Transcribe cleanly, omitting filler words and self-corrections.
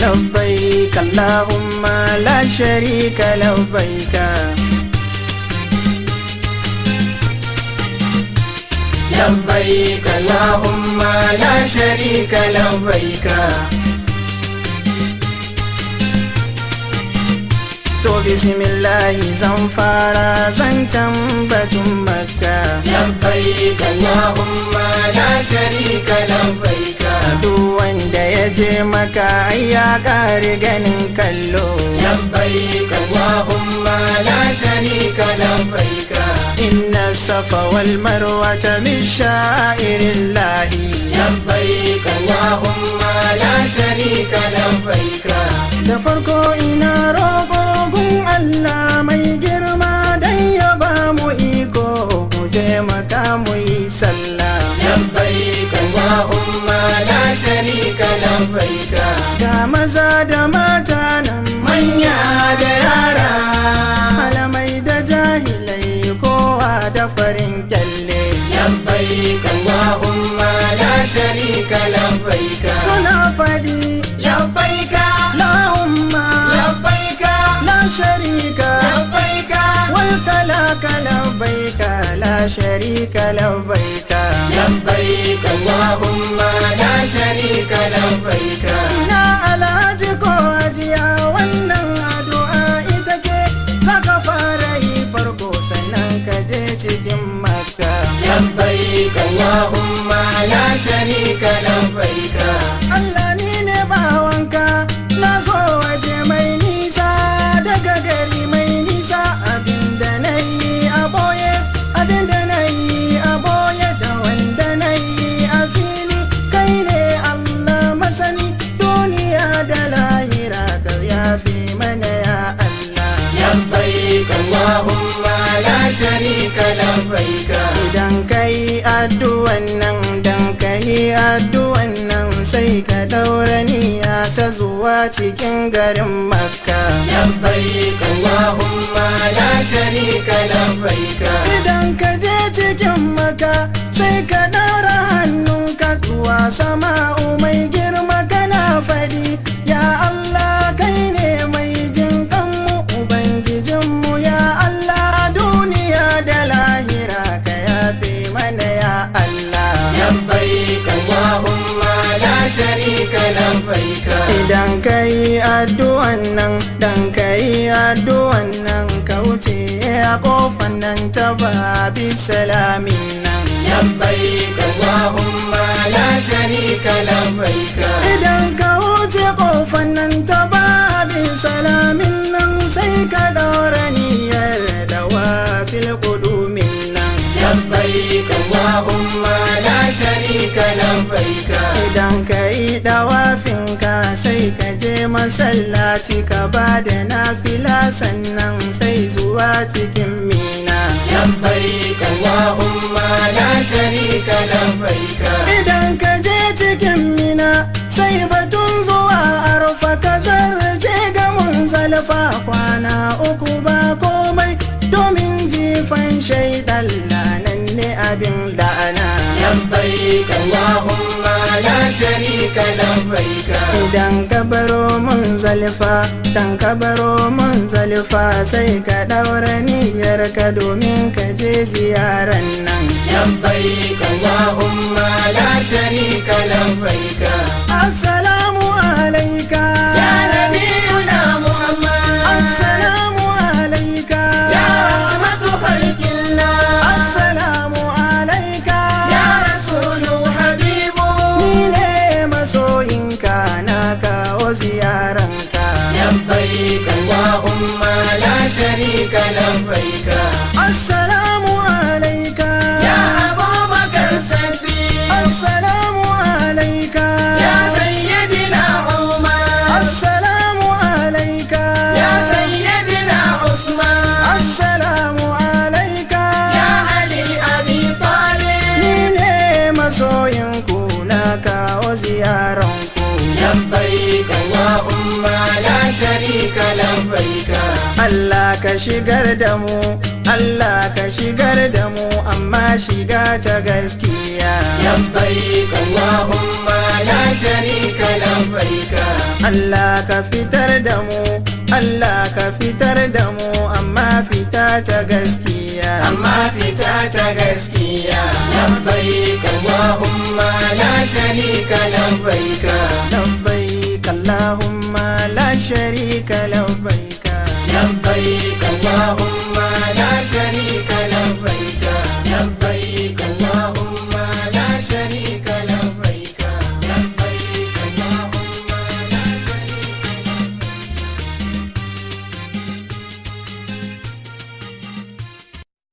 لبيك اللهم لا شريك لبيك لبيك اللهم لا شريك لبيك To bismillahi zan fara zancen batun Makka. Labbaik Allahumma la sharika labbaika. Duk wanda ya je Makka ai ya ƙare ganin kallo. Labbaik Allahumma la sharika labbaika. Inna safa wal marwata min sha'irillahi. Labbaik Allahumma la sharika labbaika. Da farko ina roƙo Allah mai girma dan ya ba mu iko mu je Makka mu yi sallah. Labbaik Allahumma la sharika labbaika. Ga maza da mata nan Manya da yara, malamai da jahilai kowa da farin kyalle. Labbaik Allahumma la sharika labbaika. Suna fadi Labbaika Allahumma la sharika labbaika. والكلاك لبيك لا شريك لبيك Labbaik Allahumma la sharika labbaika. ina alhaji ko ajiya wannan addu'a ita ce zaka fara yi farko sannan ka je cikin Makka. Labbaik Allahumma la sharika labbaika. Allah ni ne bawanka na zo waje mai nisa daga gari mai nisa abinda na yi a boye abinda na yi a boye da wanda na yi a fili kai ne Allah masani duniya da lahira ka yafi mana ya Allah. Labbaik Allahumma la sharika labbaika. Idan kai addu'an nan dan kai addu'an nan sai ka daura niyya ta zuwa cikin garin Makka. Labbaik Allahumma la sharika labbaika. Idan ka je cikin Makka sai ka daura hannunka zuwa sama'u mai girma kana fadi ya Allah kai ne mai jin kanmu ubangijinmu ya Allah a duniya da lahira ka yafe mana ya Allah. Labbaik Allahumma la sharika labbaika. Idan ka yi addu'an nan dan ka yi addu'an nan ka wuce a kofan nan ta babi salamin nan. Labbaik Allahumma la sharika labbaika. Idan ka wuce kofan nan ta babi salamin nan sai ka daura niyyar da wafil kudumin nan. Labbaik Allahumma la sharika labbaika. Idan ka yi dawafinka sai ka je masallaci ka ba da nafila sannan sai zuwa cikin Mina. Labbaik Allahumma la sharika labbaika. Idan ka je cikin Mina sai batun zuwa Arfa ka zarce ga Munzalifa kwana uku ba komai domin jifan shaidan lanan ne abin la'ana. Labbaik Allahumma la sharika labbaika. Idan ka baro Munzalifa dan ka baro Munzalifa sai ka daura niyyar ka domin ka je ziyaran nan. Labbaik Allahumma la sharika labbaika. Assalamu alayka Ya Nabiyuna Muhammad. Assalamu alayka Ya rahmatu khalqillah. Assalamu alayka Ya Rasulu Habibu. ni ne masoyinka na kawo ziyaranka. Labbaik Allahumma la sharika labbaika. Assalamu alayka Ya Abubakar Siddiq. Assalamu alayka Ya Sayyidina Umar. Assalamu alayka Ya Sayyidina Usman. Assalamu alayka Ya Ali Abi Talib. ni ne masoyinku na kawo ziyaranku. Labbaik Allahumma la sharika labbaika. Allah ka shigar da mu Allah ka shigar da mu amma shiga ta gaskiya. Labbaika Allahumma la sharika labbaika. Allah ka fitar da mu, Allah ka fitar da mu amma fita ta gaskiya. Amma fita ta gaskiya. Labbaika Allahumma la sharika labbaika. Labbaik Allahumma la sharika labbaika. Labbaika Allahumma